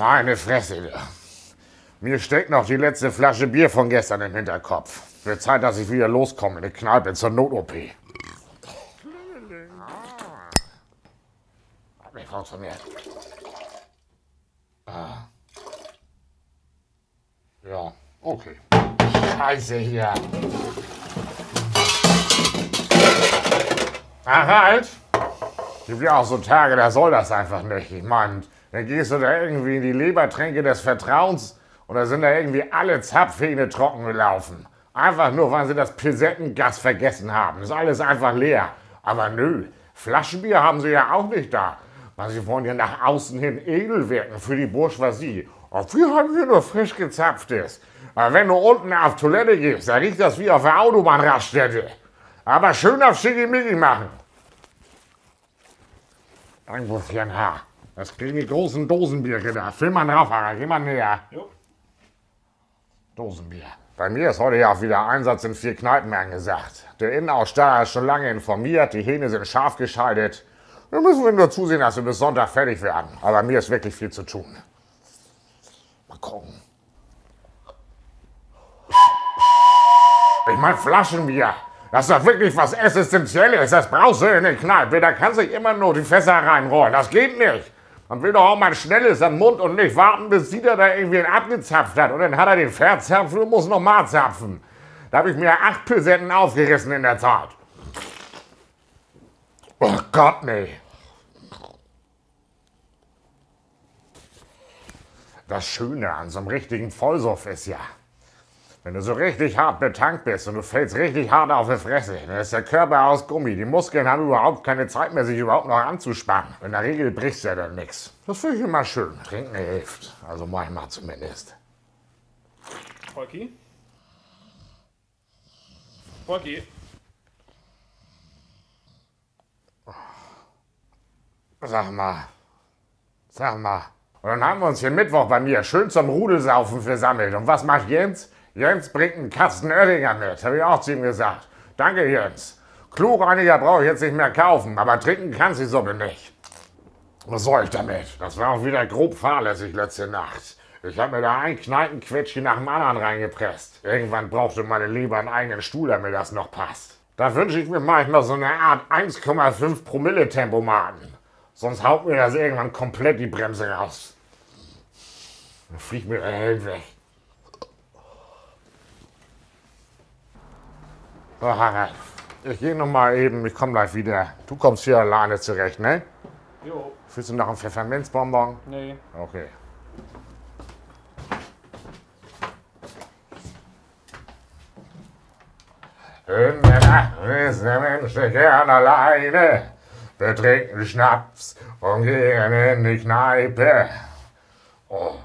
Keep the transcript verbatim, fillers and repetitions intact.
Meine Fresse. Mir steckt noch die letzte Flasche Bier von gestern im Hinterkopf. Wird Zeit, dass ich wieder loskomme in die Kneipe zur Not-O P. Hat nicht funktioniert. Ah. Ja, okay. Scheiße hier. Ach halt! Gibt ja auch so Tage, da soll das einfach nicht. Ich meine, dann gehst du da irgendwie in die Lebertränke des Vertrauens und da sind da irgendwie alle Zapfhähne trocken gelaufen. Einfach nur, weil sie das Pilsettengas vergessen haben. Ist alles einfach leer. Aber nö, Flaschenbier haben sie ja auch nicht da. Weil sie wollen ja nach außen hin edel wirken für die Bourgeoisie. Und wir haben hier nur frisch gezapftes. Aber wenn du unten auf Toilette gehst, dann riecht das wie auf der Autobahnraststätte. Aber schön auf Schickimicki machen. Irgendwo ist hier ein Haar. Das kriegen die großen Dosenbier gedacht. Film mal drauf, Harald. Geh mal näher. Jo. Dosenbier. Bei mir ist heute ja auch wieder Einsatz in vier Kneipen angesagt. Der Innenausstatter ist schon lange informiert. Die Hähne sind scharf geschaltet. Wir müssen nur zusehen, dass wir bis Sonntag fertig werden. Aber mir ist wirklich viel zu tun. Mal gucken. Ich mein Flaschenbier. Das ist doch wirklich was Essentielles. Das brauchst du in der Kneipe. Da kannst du nicht immer nur die Fässer reinrollen. Das geht nicht. Man will doch auch mal schnelles am Mund und nicht warten, bis Dieter da irgendwie einen abgezapft hat. Und dann hat er den verzapft und muss noch mal zapfen. Da habe ich mir acht Pilsetten aufgerissen in der Zeit. Oh Gott, nee. Das Schöne an so einem richtigen Vollsuff ist ja, wenn du so richtig hart betankt bist und du fällst richtig hart auf die Fresse, dann ist der Körper aus Gummi. Die Muskeln haben überhaupt keine Zeit mehr, sich überhaupt noch anzuspannen. In der Regel brichst ja dann nichts. Das finde ich immer schön. Trinken hilft. Also manchmal zumindest. Volki? Volki? Sag mal. Sag mal. Und dann haben wir uns hier Mittwoch bei mir schön zum Rudelsaufen versammelt. Und was macht Jens? Jens bringt einen Kasten Oettinger mit, habe ich auch zu ihm gesagt. Danke, Jens. Kloreiniger brauche ich jetzt nicht mehr kaufen, aber trinken kannst die Suppe nicht. Was soll ich damit? Das war auch wieder grob fahrlässig letzte Nacht. Ich habe mir da ein Kneipenquetschchen nach dem anderen reingepresst. Irgendwann brauchte meine Leber einen eigenen Stuhl, damit das noch passt. Da wünsche ich mir manchmal so eine Art eins Komma fünf Promille Tempomaten. Sonst haut mir das irgendwann komplett die Bremse raus. Dann fliegt mir der Helm weg. So, Harald, ich gehe noch mal eben, ich komme gleich wieder. Du kommst hier alleine zurecht, ne? Jo. Willst du noch einen Pfefferminzbonbon? Nee. Okay. In der Nacht ist der Mensch gern alleine. Wir trinken Schnaps und gehen in die Kneipe. Oh,